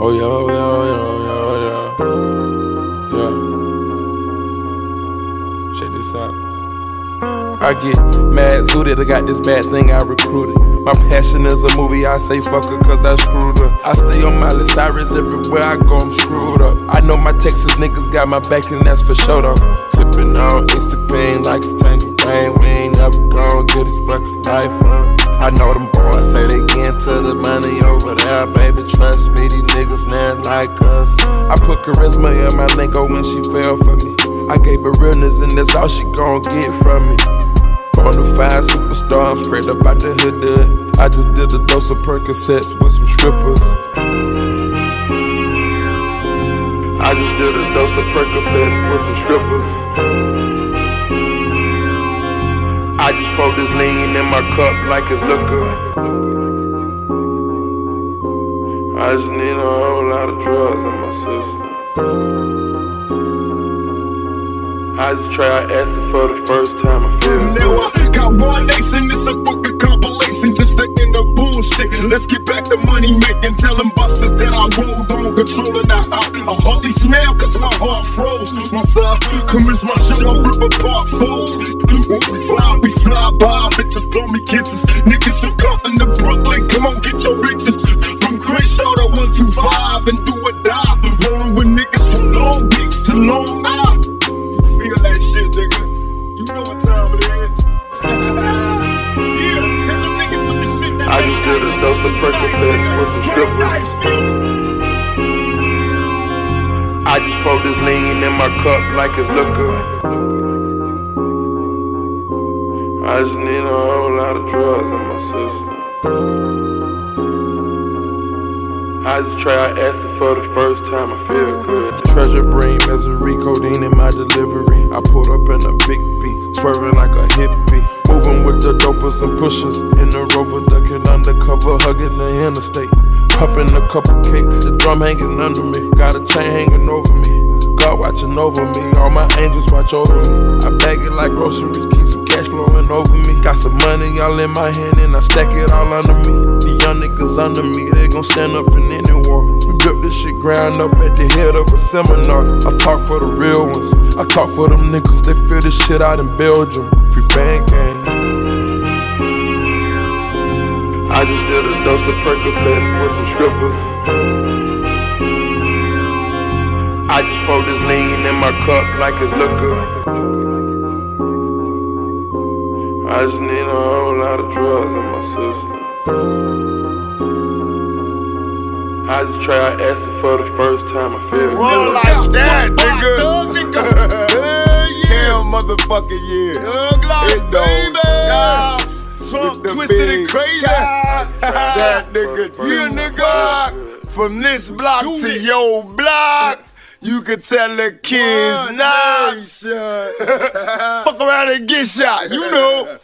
Oh yeah, oh yeah, oh yeah, oh yeah, yeah. Check this out. I get mad zooted, I got this bad thing I recruited. My passion is a movie, I say fuck her cause I screwed her. I stay on Miley Cyrus everywhere I go, I'm screwed up. I know my Texas niggas got my back and that's for sure though. Sippin' on Instagram like it's tangy rain. We ain't never gon' get this fucking life up. I know them boys say they get into the money over there, baby. Trust me, these niggas not like us. I put charisma in my lingo when she fell for me. I gave her realness and that's all she gon' get from me. Bonafide superstar, I'm straight up out the hood. I just did a dose of Percocets with some strippers. I just did a dose of Percocets with some strippers. I just pour this lean in my cup like it's liquor. I just need a whole lot of drugs in my system. I just try acid for the first time, I feel now I got one nation, it's a fucking compilation, just taking the bullshit. Let's get back to money making, telling busters that I rolled on, controlling the house. I hardly smell cause my heart froze. Once I commence my show, I rip apart foes. When we fly by, bitches blow me kisses. Niggas from Compton to Brooklyn, come on get your riches. From Crenshaw to 125 and do or die. Rolling with niggas from Long Beach to Long Island. Feel that shit, nigga. You know what time it is. Yeah, hit them niggas with the shit that I just did a dose of Percocets with some strippers. I just pour this lean in my cup like it's liquor. I just need a whole lot of drugs in my system. I just try acid for the first time, I feel good. Treasure bring misery, codeine in my delivery. I pulled up in a big beat, swerving like a hippie. Moving with the dopers and pushers. In the Rover, ducking undercover, hugging the interstate. Pumping a couple cakes, the drum hanging under me. Got a chain hanging over me. God watching over me, all my angels watch over me. I bag it like groceries, keep some cash flowing over me. Got some money all in my hand and I stack it all under me. The young niggas under me, they gon' stand up in any war. We built this shit ground up at the head of a seminar. I talk for the real ones, I talk for them niggas. They feel this shit out in Belgium. Free band gang. I just did a dose of Percocets with some strippers. I just pour this lean in my cup like it's liquor. I just need a whole lot of drugs in my system. I just try acid for the first time, I feel roll like that, nigga. Hell motherfucking yeah. Thug life, baby. Trump twisted and crazy. That nigga, you nigga. From this block to your block. You can tell the kids nice. Fuck around and get shot, you know.